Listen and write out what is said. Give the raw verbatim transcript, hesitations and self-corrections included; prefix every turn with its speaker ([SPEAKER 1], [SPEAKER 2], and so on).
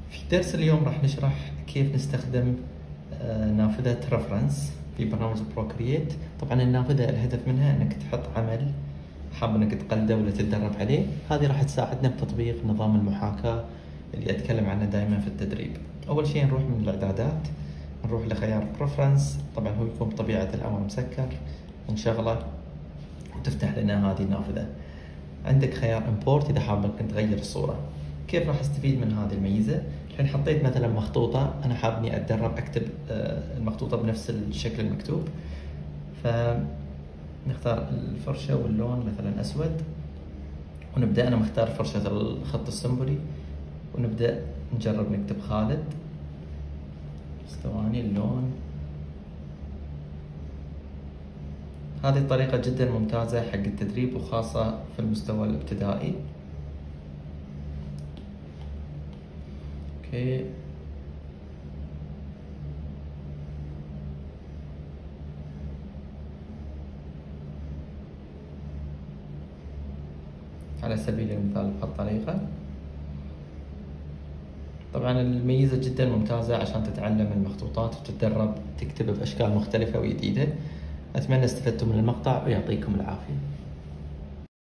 [SPEAKER 1] في درس اليوم راح نشرح كيف نستخدم آه، نافذة ريفرنس في برنامج بروكرييت. طبعا النافذة الهدف منها انك تحط عمل حاب انك تقلده ولا تتدرب عليه. هذه راح تساعدنا بتطبيق نظام المحاكاة اللي اتكلم عنه دائما في التدريب. اول شيء نروح من الاعدادات، نروح لخيار بريفرنس. طبعا هو يكون بطبيعة الامر مسكر، نشغله وتفتح لنا هذه النافذة. عندك خيار امبورت اذا حاب انك تغير الصورة. كيف راح استفيد من هذه الميزة؟ الحين حطيت مثلا مخطوطة، انا حاب اني اتدرب اكتب المخطوطة بنفس الشكل المكتوب، فنختار الفرشة واللون مثلا اسود، ونبدأ. انا مختار فرشة الخط السنبلي، ونبدأ نجرب نكتب خالد. ثواني اللون. هذه الطريقة جدا ممتازة حق التدريب وخاصة في المستوى الابتدائي. اوكي، على سبيل المثال بهالطريقة. طبعا الميزة جدا ممتازة عشان تتعلم المخطوطات وتتدرب تكتب بأشكال مختلفة وجديدة. أتمنى استفدتم من المقطع ويعطيكم العافية.